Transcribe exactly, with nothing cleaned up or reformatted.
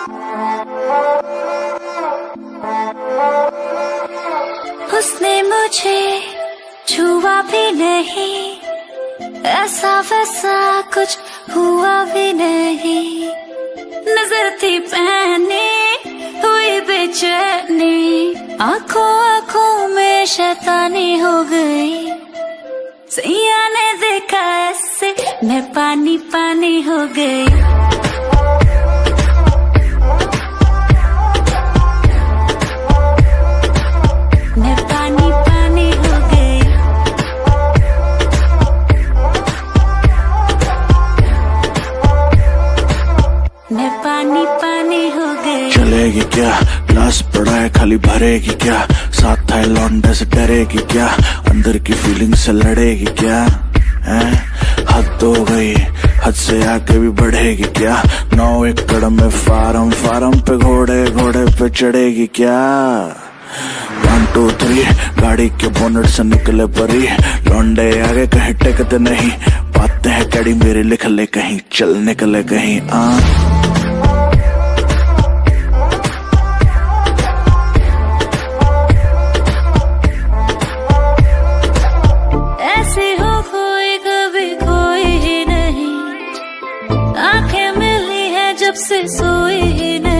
उसने मुझे छुआ भी नहीं, ऐसा वैसा कुछ हुआ भी नहीं। नजर थी पहने हुई बेचैनी, आंखों आंखों में शैतानी हो गई। सैया ने देखा ऐसे मैं पानी पानी हो गई। मैं पानी पानी हो गई। मैं पानी पानी हो गई। चलेगी क्या, ग्लास पड़ा है खाली भरेगी क्या, साथ था लौंडे से डरेगी क्या, अंदर की फीलिंग से लड़ेगी क्या, हैं? हद हो गई, हद से आके भी बढ़ेगी क्या, नौ एकड़ में फार्म फार्म पे घोड़े घोड़े पे चढ़ेगी क्या। वन टू थ्री गाड़ी के बोनट से निकले परी, लौंडे आगे कहीं टेकते नहीं, बातें हैं कड़ी मेरे लिख ले कहीं, चल निकले कहीं। आ ऐसे हो कोई कभी कोई ही नहीं, आंखें मिली है जब से सोई ही नहीं।